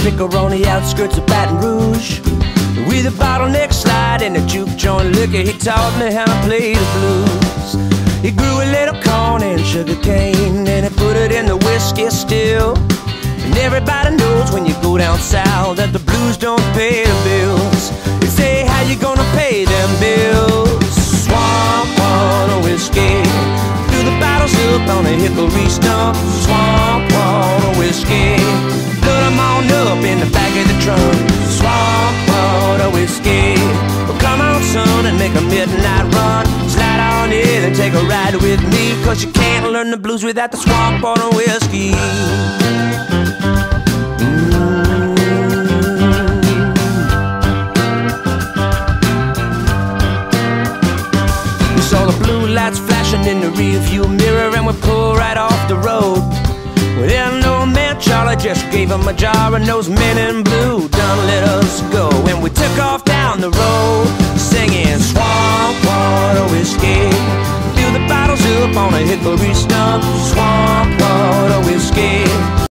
vicar on the outskirts of Baton Rouge. With a bottleneck slide and a juke joint liquor, he taught me how to play the blues. He grew a little corn and sugar cane, and he put it in the whiskey still. And everybody knows when you go down south that the blues don't pay the bills. They say, how you gonna pay them bills? Swamp water whiskey, fill the bottles up on a hickory stump. Swamp water whiskey, load them on up in the back of the trunk. Swamp water whiskey, well, come on son and make a midnight run. Slide on in and take a ride with me, 'cause you can't learn the blues without the swamp water whiskey. Saw the blue lights flashing in the rearview mirror, and we pulled right off the road. Well, then old man Charlie just gave him a jar, and those men in blue done let us go. And we took off down the road, singing swamp water whiskey. Fill the bottles up on a hickory stump. Swamp water whiskey.